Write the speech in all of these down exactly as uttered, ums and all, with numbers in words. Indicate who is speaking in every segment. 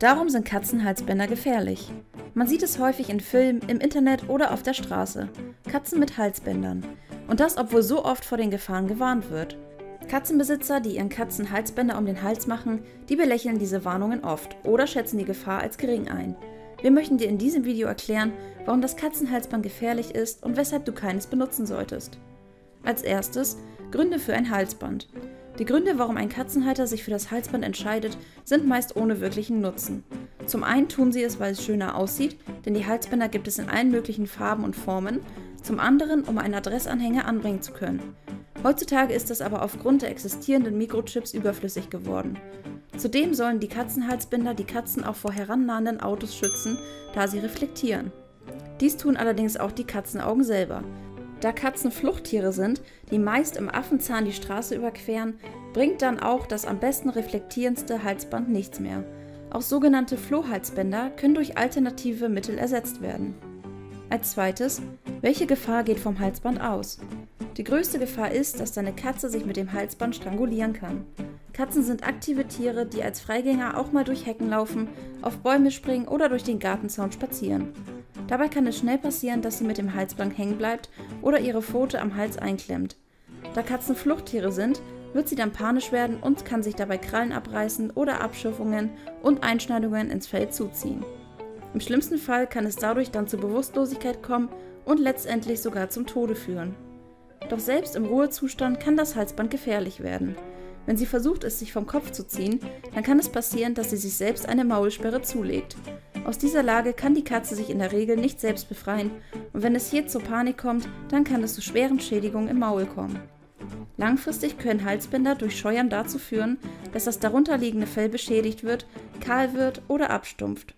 Speaker 1: Darum sind Katzenhalsbänder gefährlich. Man sieht es häufig in Filmen, im Internet oder auf der Straße. Katzen mit Halsbändern. Und das, obwohl so oft vor den Gefahren gewarnt wird. Katzenbesitzer, die ihren Katzen Halsbänder um den Hals machen, die belächeln diese Warnungen oft oder schätzen die Gefahr als gering ein. Wir möchten dir in diesem Video erklären, warum das Katzenhalsband gefährlich ist und weshalb du keines benutzen solltest. Als erstes Gründe für ein Halsband. Die Gründe, warum ein Katzenhalter sich für das Halsband entscheidet, sind meist ohne wirklichen Nutzen. Zum einen tun sie es, weil es schöner aussieht, denn die Halsbänder gibt es in allen möglichen Farben und Formen. Zum anderen, um einen Adressanhänger anbringen zu können. Heutzutage ist das aber aufgrund der existierenden Mikrochips überflüssig geworden. Zudem sollen die Katzenhalsbänder die Katzen auch vor herannahenden Autos schützen, da sie reflektieren. Dies tun allerdings auch die Katzenaugen selber. Da Katzen Fluchttiere sind, die meist im Affenzahn die Straße überqueren, bringt dann auch das am besten reflektierendste Halsband nichts mehr. Auch sogenannte Flohhalsbänder können durch alternative Mittel ersetzt werden. Als zweites, welche Gefahr geht vom Halsband aus? Die größte Gefahr ist, dass deine Katze sich mit dem Halsband strangulieren kann. Katzen sind aktive Tiere, die als Freigänger auch mal durch Hecken laufen, auf Bäume springen oder durch den Gartenzaun spazieren. Dabei kann es schnell passieren, dass sie mit dem Halsband hängen bleibt oder ihre Pfote am Hals einklemmt. Da Katzen Fluchttiere sind, wird sie dann panisch werden und kann sich dabei Krallen abreißen oder Abschürfungen und Einschneidungen ins Fell zuziehen. Im schlimmsten Fall kann es dadurch dann zur Bewusstlosigkeit kommen und letztendlich sogar zum Tode führen. Doch selbst im Ruhezustand kann das Halsband gefährlich werden. Wenn sie versucht, es sich vom Kopf zu ziehen, dann kann es passieren, dass sie sich selbst eine Maulsperre zulegt. Aus dieser Lage kann die Katze sich in der Regel nicht selbst befreien und wenn es hier zur Panik kommt, dann kann es zu schweren Schädigungen im Maul kommen. Langfristig können Halsbänder durch Scheuern dazu führen, dass das darunterliegende Fell beschädigt wird, kahl wird oder abstumpft.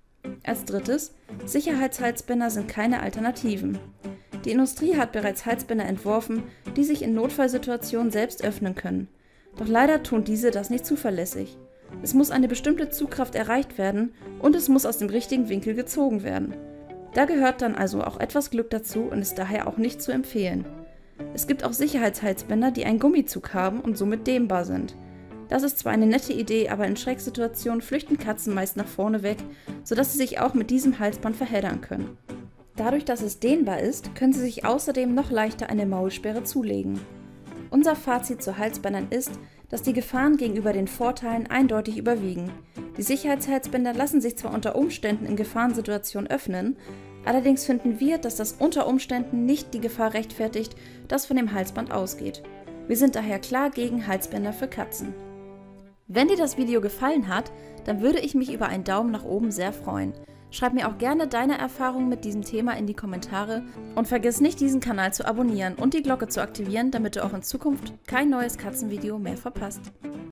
Speaker 1: Als drittes, Sicherheitshalsbänder sind keine Alternativen. Die Industrie hat bereits Halsbänder entworfen, die sich in Notfallsituationen selbst öffnen können. Doch leider tun diese das nicht zuverlässig. Es muss eine bestimmte Zugkraft erreicht werden und es muss aus dem richtigen Winkel gezogen werden. Da gehört dann also auch etwas Glück dazu und ist daher auch nicht zu empfehlen. Es gibt auch Sicherheitshalsbänder, die einen Gummizug haben und somit dehnbar sind. Das ist zwar eine nette Idee, aber in Schrecksituationen flüchten Katzen meist nach vorne weg, sodass sie sich auch mit diesem Halsband verheddern können. Dadurch, dass es dehnbar ist, können sie sich außerdem noch leichter eine Maulsperre zulegen. Unser Fazit zu Halsbändern ist, dass die Gefahren gegenüber den Vorteilen eindeutig überwiegen. Die Sicherheitshalsbänder lassen sich zwar unter Umständen in Gefahrensituationen öffnen, allerdings finden wir, dass das unter Umständen nicht die Gefahr rechtfertigt, das von dem Halsband ausgeht. Wir sind daher klar gegen Halsbänder für Katzen. Wenn dir das Video gefallen hat, dann würde ich mich über einen Daumen nach oben sehr freuen. Schreib mir auch gerne deine Erfahrungen mit diesem Thema in die Kommentare und vergiss nicht, diesen Kanal zu abonnieren und die Glocke zu aktivieren, damit du auch in Zukunft kein neues Katzenvideo mehr verpasst.